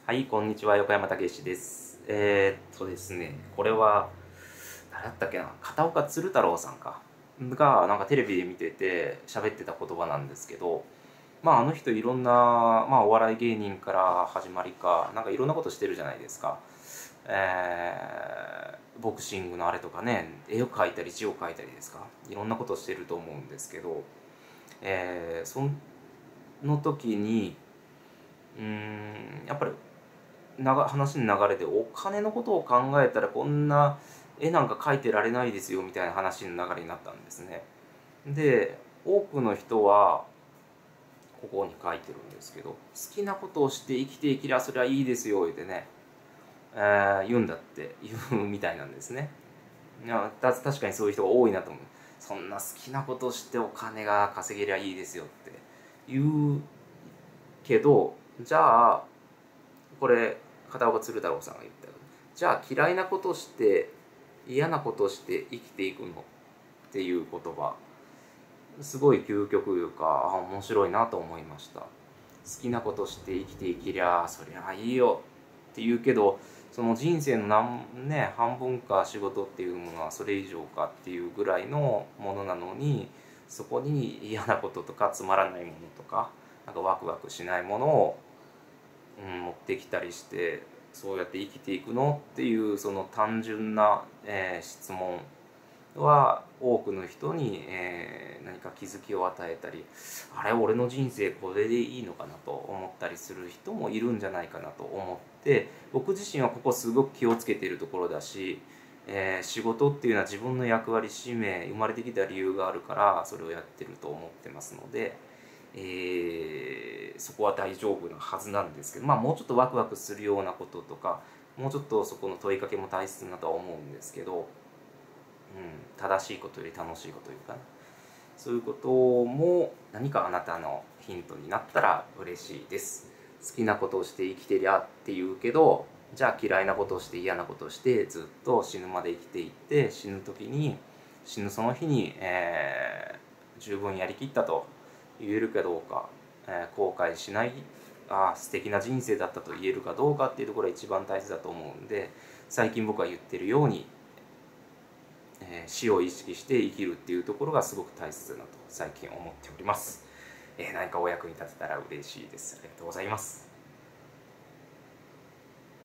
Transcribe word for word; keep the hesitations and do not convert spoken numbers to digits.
はい、こんにちは、横山武史です。えー、っとですね、これは、誰だったっけな、片岡鶴太郎さんか、が、なんかテレビで見てて喋ってた言葉なんですけど、まあ、あの人いろんな、まあ、お笑い芸人から始まりか、なんかいろんなことしてるじゃないですか。えー、ボクシングのあれとかね、絵を描いたり字を描いたりですか。いろんなことしてると思うんですけど、えー、その時に、うーん、やっぱり、なが話の流れでお金のことを考えたらこんな絵なんか描いてられないですよみたいな話の流れになったんですね。で多くの人はここに書いてるんですけど、好きなことをして生きていきりゃそりゃいいですよ言ってね、えー言うんだって言うみたいなんですね。いやた確かにそういう人が多いなと思う。そんな好きなことをしてお金が稼げりゃいいですよって言うけど、じゃあこれ片岡鶴太郎さんが言ったように、じゃあ嫌いなことをして嫌なことをして生きていくのっていう言葉、すごい究極というか、あ面白いなと思いました。好きなことして生きていけりゃそりゃいいよって言うけど、その人生の何、ね、半分か仕事っていうものはそれ以上かっていうぐらいのものなのに、そこに嫌なこととかつまらないものとかなんかワクワクしないものをうん、持ってきたりして、そうやって生きていくのっていうその単純な、えー質問は多くの人に、えー何か気づきを与えたり、あれ俺の人生これでいいのかなと思ったりする人もいるんじゃないかなと思って、僕自身はここすごく気をつけているところだし、えー仕事っていうのは自分の役割使命、生まれてきた理由があるからそれをやってると思ってますので、えーそこは大丈夫なはずなんですけど、まあもうちょっとワクワクするようなこととか、もうちょっとそこの問いかけも大切だとは思うんですけど、うん、正しいことより楽しいこというかな、そういうことも何かあなたのヒントになったら嬉しいです。好きなことをして生きてりゃって言うけど、じゃあ嫌いなことをして嫌なことをしてずっと死ぬまで生きていって、死ぬ時に死ぬその日に、えー十分やりきったと言えるかどうか、えー後悔しない、あ素敵な人生だったと言えるかどうかっていうところが一番大切だと思うんで、最近僕が言ってるように、えー死を意識して生きるっていうところがすごく大切だなと最近思っております。えー何かお役に立てたら嬉しいです。ありがとうございます。